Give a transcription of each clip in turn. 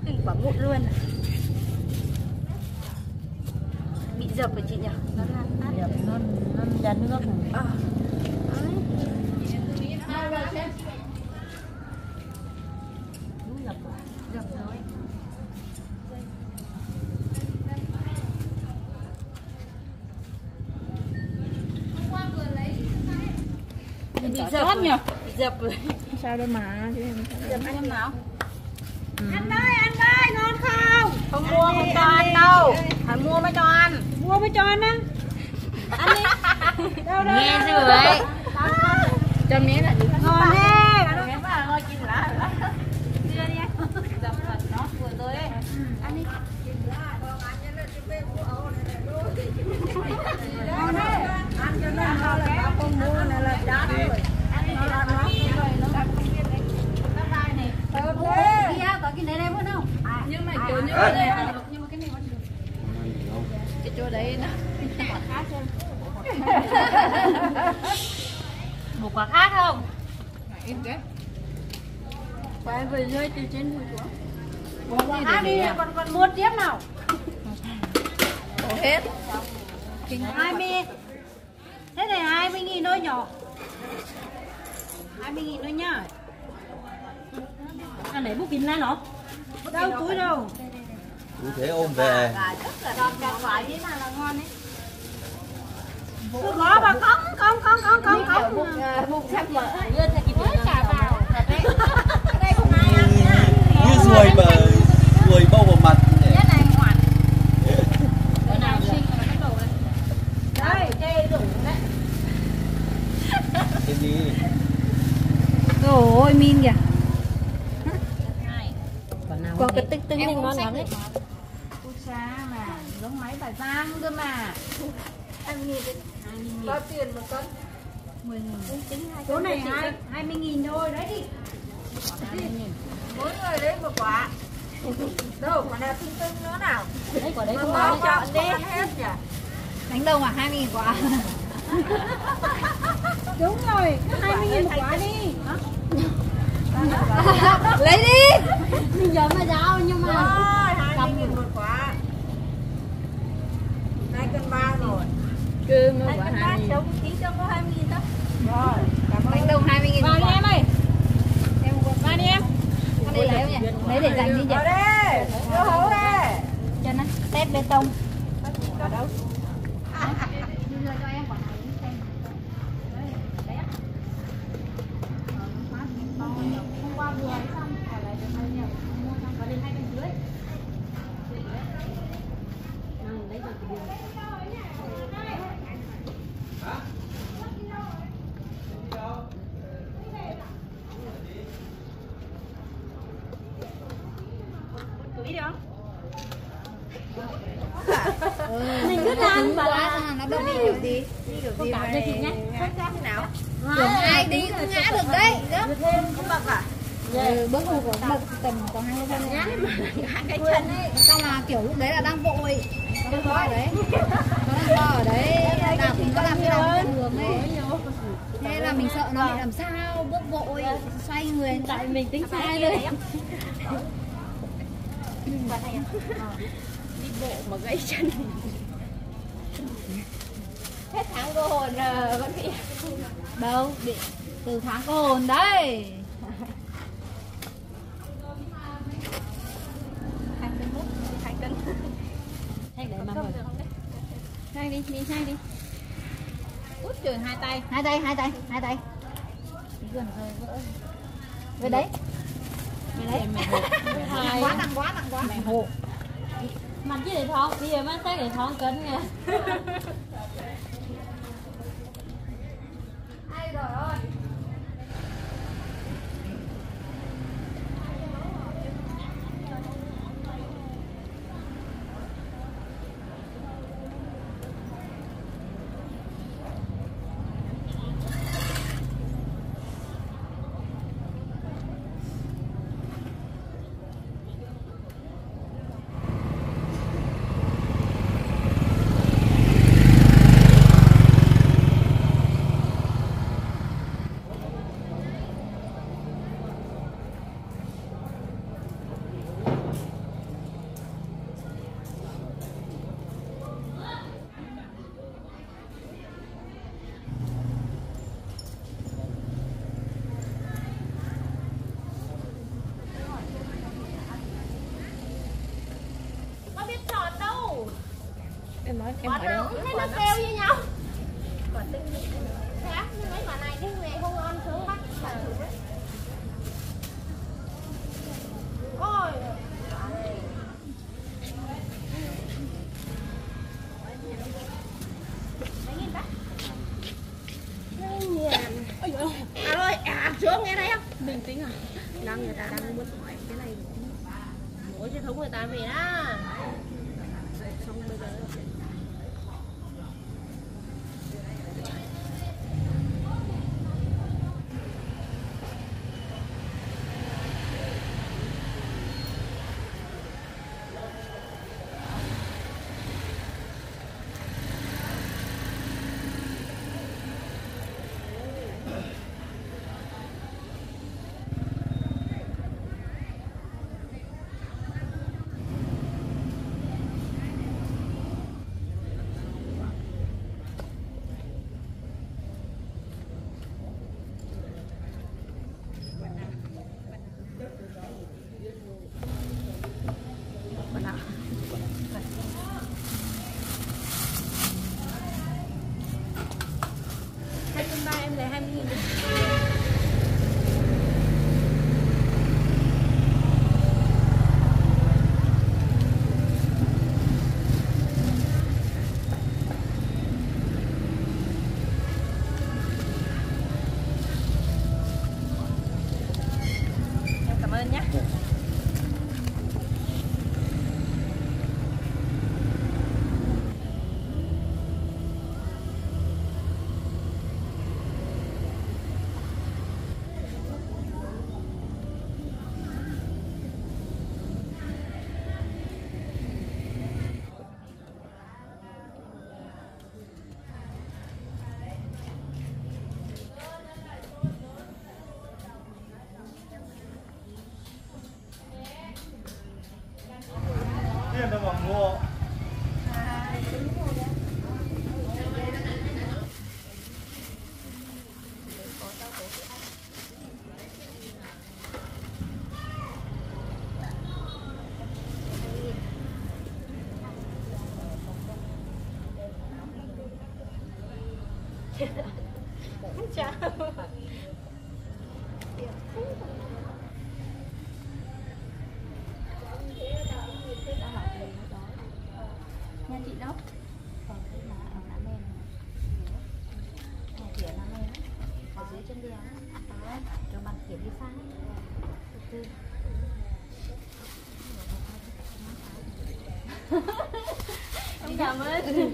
Kinh quả mụn luôn. Bị dập rồi chị nhỉ? Nó dập nó ra nước. Dập rồi. Bị dập nhỉ? Bị dập rồi. Sao đâu mà Dập ăn nào? Anh ơi, ngon không? Không mua, không cho ăn đâu. Phải mua mới cho ăn. Mua mới cho ăn á. Ăn đi. Đâu đâu. Nghe chưa ấy? cho miếng là Ngon thế. Ngon quá, ngon chín lá. Đưa đi anh. Dập thật nó vừa tới ấy. Ăn đi. Ngon thế. Ăn cho nó ngon là bảo con mua này là chán rồi. Nó là nó Thơm thế. Có cái đấy vẫn không? nhưng mà chỗ như đây Nhưng mà cái này vẫn được. cái chỗ đấy nó Khác chưa? Một quả khác không? im cái Phải về dưới từ trên đùi xuống. một quả khác đi, còn mua tiếp nào. đổ hết 20. Thế này 20.000 thôi nhỏ. 20.000 thôi nhá. Ăn đấy bút kín lá nó. Đâu túi đâu. Cứ thế ôm về. Rất là đòn cà quả thế nào là ngon đấy. Cứ gõ vào cống. bụng sắp mở Đưa theo kịp cả vào. Thật đấy. Đây không ai ăn nha. Như ruồi mà ruồi bâu vào mặt nhỉ. Nhất này ngoan. Bữa nào sinh mà nó bắt đầu đấy. Đây, chê đủ đấy. Cái gì? Ôi min kìa. Có cái tinh tinh này ngon lắm đấy. Ui xa mà, giống máy bà Giang cơ mà. 20.000. Bao tiền một cân? 10.000. Tính 2 Chỗ này 20.000 thôi, đấy đi. Mỗi người lấy một quả. Đâu, quả nào tinh tinh nữa nào. Đấy quả đấy Mà không bao ngon. chọn đi. Hết nhỉ? đánh đâu mà 20.000 quả Đúng rồi, cứ 20.000 một quả đi. lấy đi Mình nhớ mà giao nhưng mà Rồi, 20.000 một quả. 2 cân 3 rồi. cứ mua 2 quả cân 3 20.000 chống tí cho có 20.000 đó. Rồi, cảm ơn. đánh đâu 20.000 Vào đi em ơi. em qua đi em con đi lấy không nhỉ lấy để dành đi nhỉ Vào đây, vô hố đây. chân á tép bê tông Ở đâu? Đưa cho em quả này đi xem. Đấy, đấy á. Hôm qua vừa ấy xong, quả này được bao nhiêu? Mua xong có đến 2 cân dưới. Đấy rồi thì được. Túi đi không? Mình cứ ăn quá nó đâu đi kiểu gì Không cảm cho chị nhé. Không sao thế nào? tưởng ai đi cũng ngã được đấy Đưa thêm không bậc à? bước vào của bậc tầm có 2 chân Hai cái chân ấy. xong là kiểu lúc đấy là đang vội có đang vội ở đấy có đang vội ở đấy đạp thì có làm cái đạp trên đường ấy thế là mình sợ nó bị làm sao bước vội xoay người Tại mình tính sai sai rồi rồi. Đi bộ mà gãy chân. hết tháng cô hồn vẫn bị đâu bị từ tháng cô hồn đấy 2 cân mút, 2 cân. thay để mà Không được không đấy? thay đi mình thay đi Út trời hai tay. hai tay Gần rồi vỡ. về đấy Hai. nặng quá Mẹ hộ. Mặt chứ để thong, bây giờ mới tới để thong cân nè. Ai rồi ơi. em hỏi Quả đâu. nào cũng thấy nó kêu với nhau. Quả tinh khác nhưng mấy quả này cái mẹ không ăn sướng bắt phải thử đấy. Ôi. À ơi, xuống nghe thấy không? Bình tĩnh à? Người ta đang muốn hỏi cái này. Mỗi truyền thống người ta về đó. Xong bây giờ em lấy 20.000 đi. Em cảm ơn nhé. Tiền đâu mà mua. chào. Nhà chị đâu? Còn cái mà ở Nam Em. Nhà chị ở Nam Em ở dưới chân đèo á. Rồi bằng kiểm đi sang. Từ Em cảm ơn.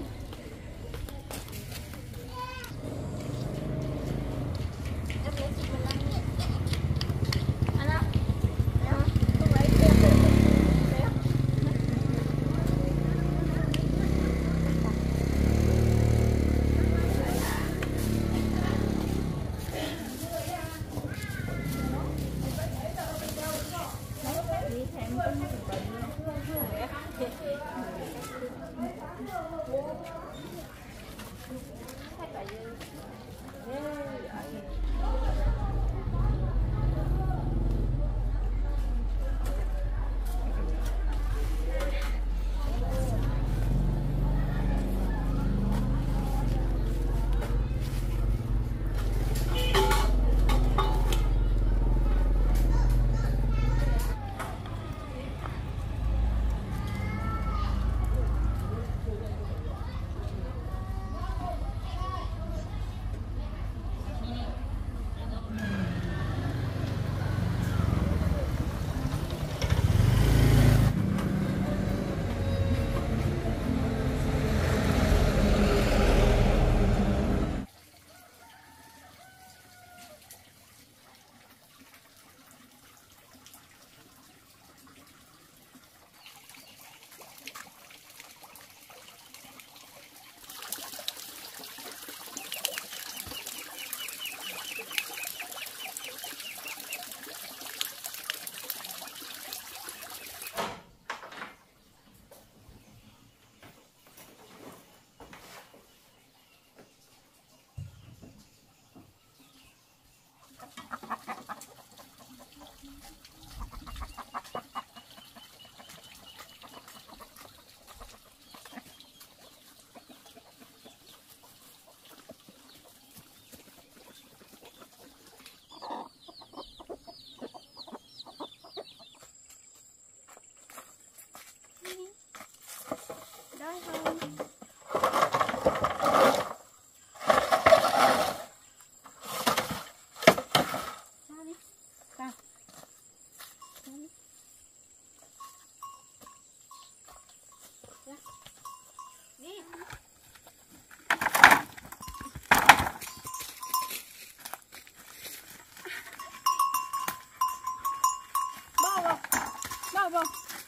vô.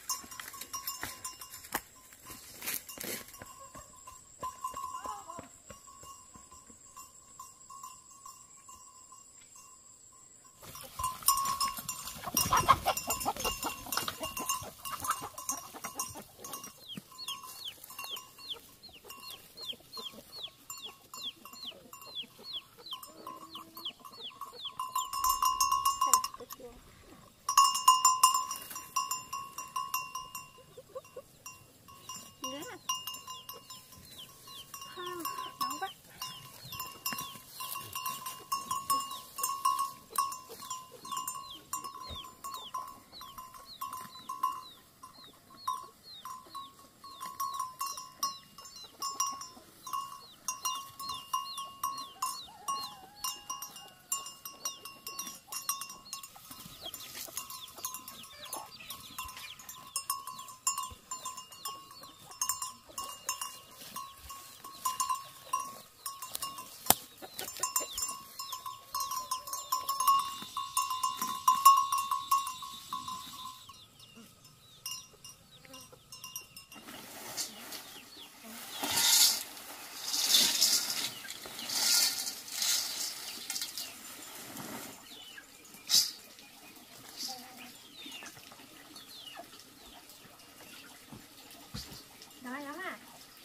Đói lắm à?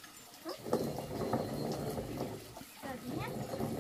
Chờ tí nhé.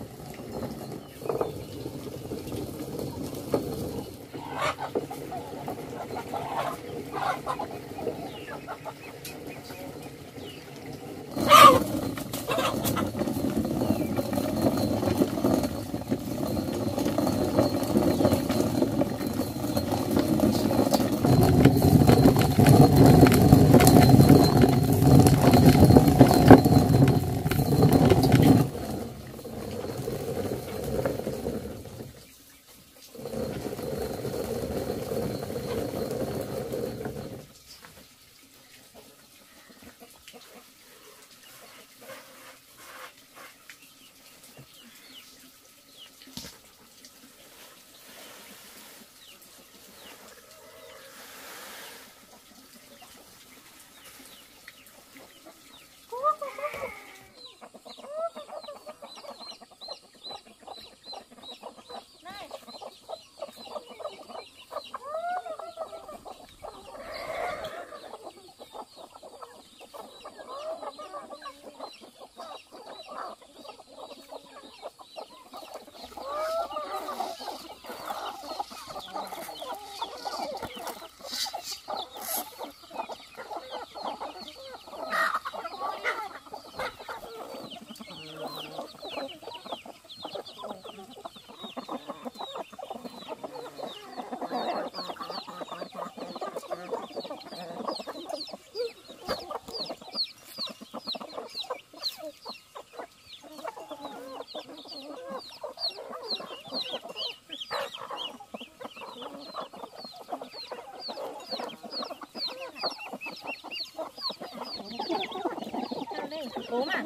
Ốm à?